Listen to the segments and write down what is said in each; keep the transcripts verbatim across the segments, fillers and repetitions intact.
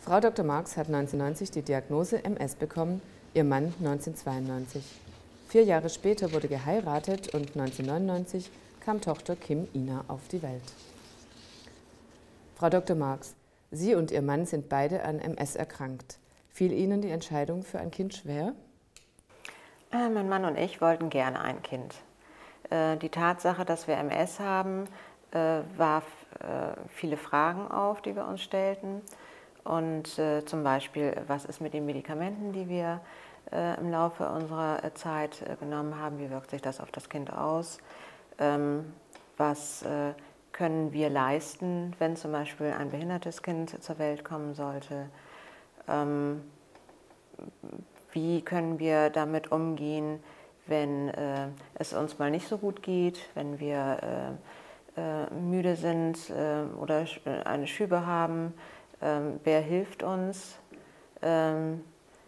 Frau Doktor Marx hat neunzehnhundertneunzig die Diagnose M S bekommen, ihr Mann neunzehnhundertzweiundneunzig. Vier Jahre später wurde geheiratet und neunzehnhundertneunundneunzig kam Tochter Kim Ina auf die Welt. Frau Doktor Marx, Sie und Ihr Mann sind beide an M S erkrankt. Fiel Ihnen die Entscheidung für ein Kind schwer? Äh, mein Mann und ich wollten gerne ein Kind. Äh, die Tatsache, dass wir M S haben, äh, warf äh, viele Fragen auf, die wir uns stellten. Und äh, zum Beispiel, was ist mit den Medikamenten, die wir äh, im Laufe unserer äh, Zeit äh, genommen haben? Wie wirkt sich das auf das Kind aus? Ähm, was äh, können wir leisten, wenn zum Beispiel ein behindertes Kind zur Welt kommen sollte? Ähm, wie können wir damit umgehen, wenn äh, es uns mal nicht so gut geht, wenn wir äh, äh, müde sind äh, oder eine Schübe haben? Ähm, wer hilft uns? Ähm,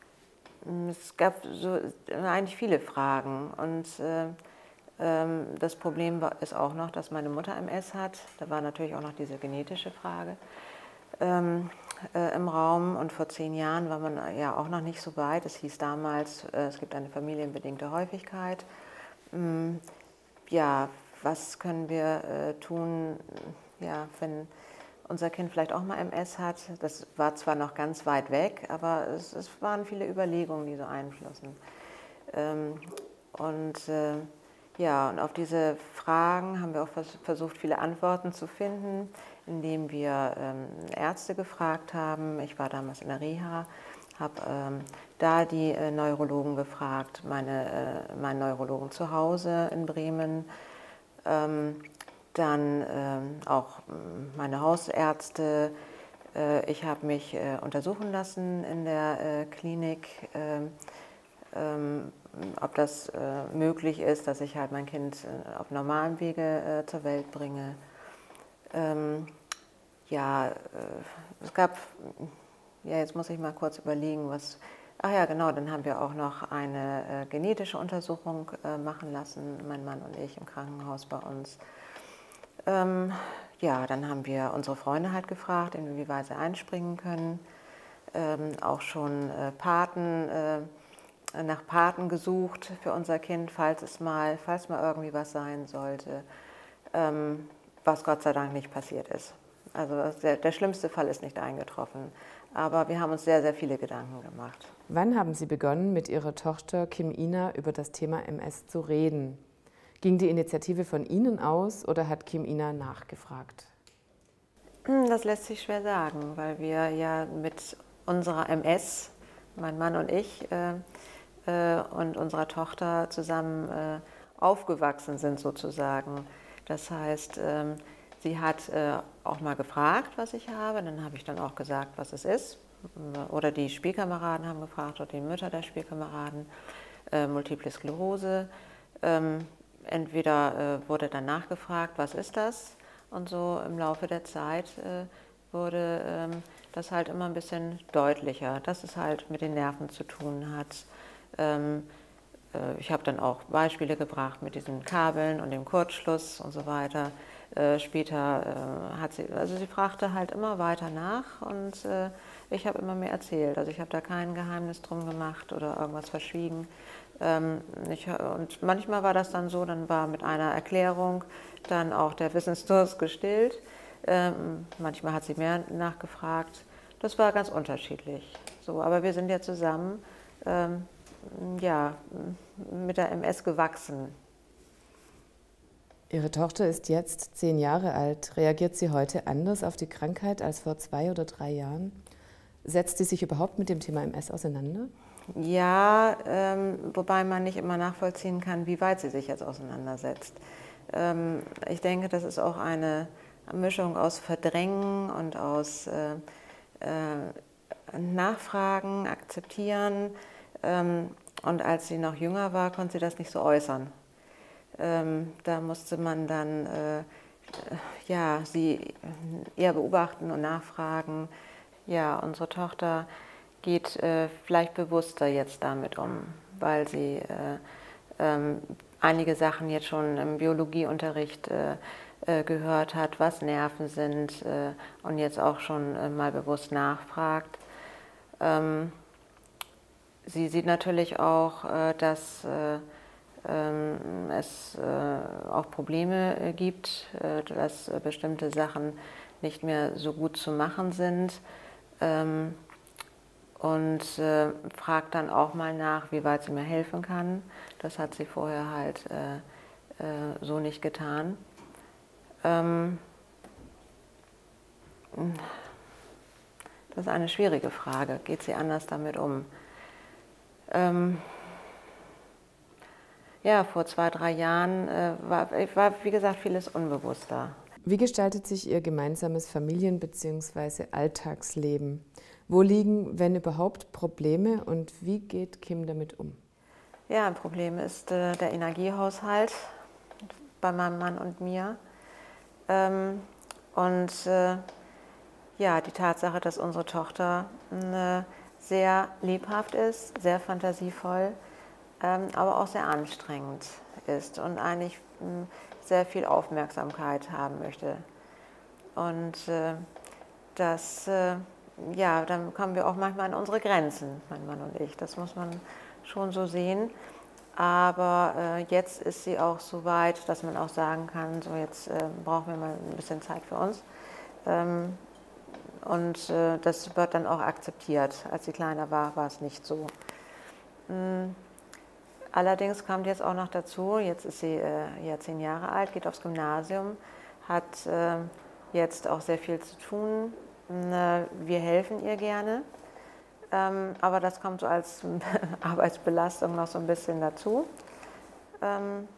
es gab so eigentlich viele Fragen und äh, ähm, das Problem war, ist auch noch, dass meine Mutter M S hat. Da war natürlich auch noch diese genetische Frage ähm, äh, im Raum und vor zehn Jahren war man ja auch noch nicht so weit. Es hieß damals, äh, es gibt eine familienbedingte Häufigkeit. Ähm, ja, was können wir äh, tun, ja, wenn unser Kind vielleicht auch mal M S hat? Das war zwar noch ganz weit weg, aber es, es waren viele Überlegungen, die so einflossen. Ähm, und äh, ja, und auf diese Fragen haben wir auch vers versucht, viele Antworten zu finden, indem wir ähm, Ärzte gefragt haben. Ich war damals in der Reha, habe ähm, da die äh, Neurologen gefragt, meine, äh, meinen Neurologen zu Hause in Bremen. Ähm, dann ähm, auch meine Hausärzte. Äh, ich habe mich äh, untersuchen lassen in der äh, Klinik, äh, ähm, ob das äh, möglich ist, dass ich halt mein Kind äh, auf normalem Wege äh, zur Welt bringe. Ähm, ja, äh, es gab, ja, jetzt muss ich mal kurz überlegen, was. Ach ja, genau, dann haben wir auch noch eine äh, genetische Untersuchung äh, machen lassen, mein Mann und ich im Krankenhaus bei uns. Ähm, ja, dann haben wir unsere Freunde halt gefragt, inwieweit sie einspringen können. Ähm, auch schon äh, Paten, äh, nach Paten gesucht für unser Kind, falls es mal, falls mal irgendwie was sein sollte, ähm, was Gott sei Dank nicht passiert ist. Also der, der schlimmste Fall ist nicht eingetroffen, aber wir haben uns sehr, sehr viele Gedanken gemacht. Wann haben Sie begonnen, mit Ihrer Tochter Kim Ina über das Thema M S zu reden? Ging die Initiative von Ihnen aus oder hat Kim Ina nachgefragt? Das lässt sich schwer sagen, weil wir ja mit unserer M S, mein Mann und ich, äh, äh, und unserer Tochter zusammen äh, aufgewachsen sind sozusagen. Das heißt, äh, sie hat äh, auch mal gefragt, was ich habe, dann habe ich dann auch gesagt, was es ist. Oder die Spielkameraden haben gefragt, oder die Mütter der Spielkameraden, äh, Multiple Sklerose. Ähm, entweder äh, wurde dann nachgefragt, was ist das? Und so im Laufe der Zeit äh, wurde ähm, das halt immer ein bisschen deutlicher, dass es halt mit den Nerven zu tun hat. Ähm, äh, ich habe dann auch Beispiele gebracht mit diesen Kabeln und dem Kurzschluss und so weiter. Äh, später äh, hat sie, also sie fragte halt immer weiter nach und äh, ich habe immer mehr erzählt. Also ich habe da kein Geheimnis drum gemacht oder irgendwas verschwiegen. Ähm, ich, und manchmal war das dann so, dann war mit einer Erklärung dann auch der Wissensdurst gestillt. Ähm, manchmal hat sie mehr nachgefragt. Das war ganz unterschiedlich. So, aber wir sind ja zusammen ähm, ja, mit der M S gewachsen. Ihre Tochter ist jetzt zehn Jahre alt. Reagiert sie heute anders auf die Krankheit als vor zwei oder drei Jahren? Setzt sie sich überhaupt mit dem Thema M S auseinander? Ja, ähm, wobei man nicht immer nachvollziehen kann, wie weit sie sich jetzt auseinandersetzt. Ähm, ich denke, das ist auch eine Mischung aus Verdrängen und aus äh, äh, Nachfragen, Akzeptieren. Ähm, und als sie noch jünger war, konnte sie das nicht so äußern. Ähm, da musste man dann äh, ja, sie eher beobachten und nachfragen. Ja, unsere Tochter geht äh, vielleicht bewusster jetzt damit um, weil sie äh, ähm, einige Sachen jetzt schon im Biologieunterricht äh, äh, gehört hat, was Nerven sind äh, und jetzt auch schon äh, mal bewusst nachfragt. Ähm, sie sieht natürlich auch, äh, dass äh, ähm, es äh, auch Probleme äh, gibt, äh, dass äh, bestimmte Sachen nicht mehr so gut zu machen sind. Ähm, und äh, fragt dann auch mal nach, wie weit sie mir helfen kann. Das hat sie vorher halt äh, äh, so nicht getan. Ähm, das ist eine schwierige Frage. Geht sie anders damit um? Ähm, ja, vor zwei, drei Jahren äh, war, war, wie gesagt, vieles unbewusster. Wie gestaltet sich Ihr gemeinsames Familien- bzw. Alltagsleben? Wo liegen, wenn überhaupt, Probleme und wie geht Kim damit um? Ja, ein Problem ist äh, der Energiehaushalt bei meinem Mann und mir. Ähm, und äh, ja, die Tatsache, dass unsere Tochter äh, sehr lebhaft ist, sehr fantasievoll, ähm, aber auch sehr anstrengend ist und eigentlich mh, sehr viel Aufmerksamkeit haben möchte. Und äh, das, äh, ja, dann kommen wir auch manchmal an unsere Grenzen, mein Mann und ich. Das muss man schon so sehen. Aber äh, jetzt ist sie auch so weit, dass man auch sagen kann, so jetzt äh, brauchen wir mal ein bisschen Zeit für uns. Ähm, und äh, das wird dann auch akzeptiert. Als sie kleiner war, war es nicht so. Mhm. Allerdings kommt jetzt auch noch dazu, jetzt ist sie äh, ja zehn Jahre alt, geht aufs Gymnasium, hat äh, jetzt auch sehr viel zu tun. Wir helfen ihr gerne, ähm, aber das kommt so als Arbeitsbelastung noch so ein bisschen dazu. Ähm,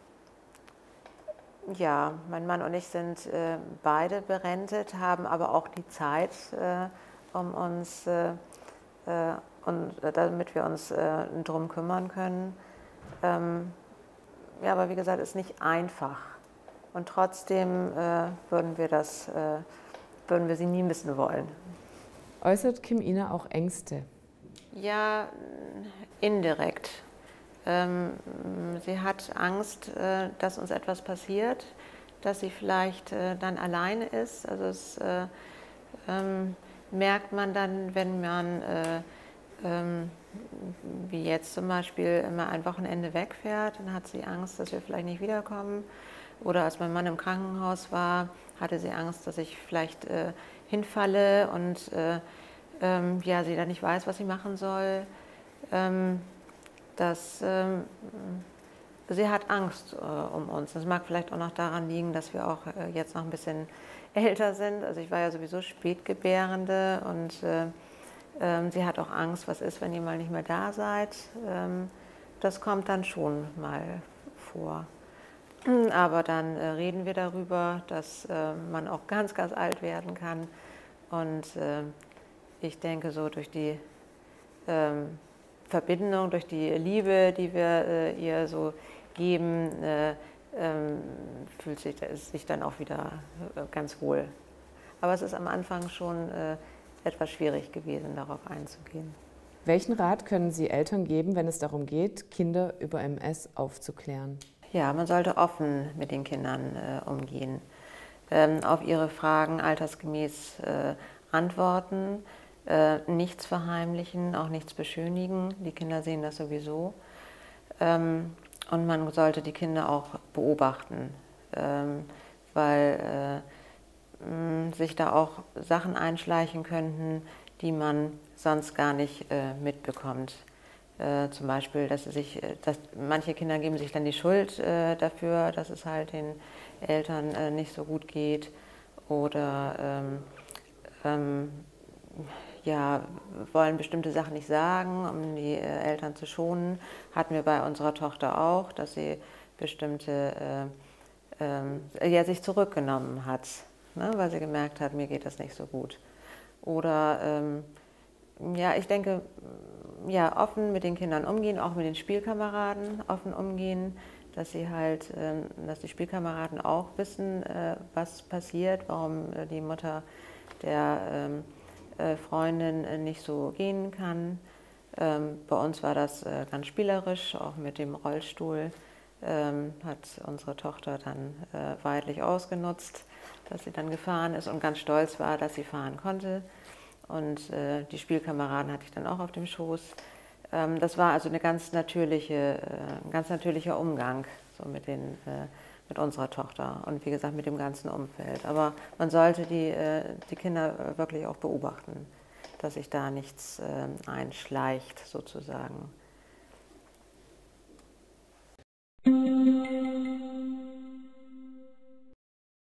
ja, mein Mann und ich sind äh, beide berentet, haben aber auch die Zeit, äh, um uns, äh, äh, und, damit wir uns äh, drum kümmern können. Ähm, ja, aber wie gesagt, ist nicht einfach. Und trotzdem äh, würden wir das, äh, würden wir sie nie missen wollen. Äußert Kim Ina auch Ängste? Ja, indirekt. Ähm, sie hat Angst, äh, dass uns etwas passiert, dass sie vielleicht äh, dann alleine ist. Also das äh, ähm, merkt man dann, wenn man, äh, ähm, wie jetzt zum Beispiel, immer ein Wochenende wegfährt, dann hat sie Angst, dass wir vielleicht nicht wiederkommen. Oder als mein Mann im Krankenhaus war, hatte sie Angst, dass ich vielleicht äh, hinfalle und äh, ähm, ja, sie dann nicht weiß, was sie machen soll. Ähm, das, ähm, sie hat Angst äh, um uns. Das mag vielleicht auch noch daran liegen, dass wir auch äh, jetzt noch ein bisschen älter sind. Also ich war ja sowieso Spätgebärende und äh, ähm, sie hat auch Angst, was ist, wenn ihr mal nicht mehr da seid. Ähm, das kommt dann schon mal vor. Aber dann äh, reden wir darüber, dass äh, man auch ganz, ganz alt werden kann. Und äh, ich denke, so durch die ähm, Verbindung, durch die Liebe, die wir äh, ihr so geben, äh, ähm, fühlt sich, es sich dann auch wieder äh, ganz wohl. Aber es ist am Anfang schon äh, etwas schwierig gewesen, darauf einzugehen. Welchen Rat können Sie Eltern geben, wenn es darum geht, Kinder über M S aufzuklären? Ja, man sollte offen mit den Kindern äh, umgehen, ähm, auf ihre Fragen altersgemäß äh, antworten, äh, nichts verheimlichen, auch nichts beschönigen. Die Kinder sehen das sowieso. Ähm, und man sollte die Kinder auch beobachten, ähm, weil äh, mh, sich da auch Sachen einschleichen könnten, die man sonst gar nicht äh, mitbekommt. Äh, zum Beispiel, dass, sie sich, dass manche Kinder geben sich dann die Schuld äh, dafür, dass es halt den Eltern äh, nicht so gut geht oder ähm, ähm, ja, wollen bestimmte Sachen nicht sagen, um die äh, Eltern zu schonen. Hatten wir bei unserer Tochter auch, dass sie bestimmte, äh, äh, ja, sich zurückgenommen hat, ne, weil sie gemerkt hat, mir geht das nicht so gut. Oder ähm, ja, ich denke, ja, offen mit den Kindern umgehen, auch mit den Spielkameraden offen umgehen, dass sie halt, äh, dass die Spielkameraden auch wissen, äh, was passiert, warum äh, die Mutter der ähm, äh, Freundin äh, nicht so gehen kann. Ähm, bei uns war das äh, ganz spielerisch, auch mit dem Rollstuhl ähm, hat unsere Tochter dann äh, weidlich ausgenutzt, dass sie dann gefahren ist und ganz stolz war, dass sie fahren konnte. und äh, die Spielkameraden hatte ich dann auch auf dem Schoß. Ähm, das war also eine ganz natürliche, äh, ein ganz natürlicher Umgang so mit, den, äh, mit unserer Tochter und wie gesagt mit dem ganzen Umfeld. Aber man sollte die, äh, die Kinder wirklich auch beobachten, dass sich da nichts äh, einschleicht sozusagen.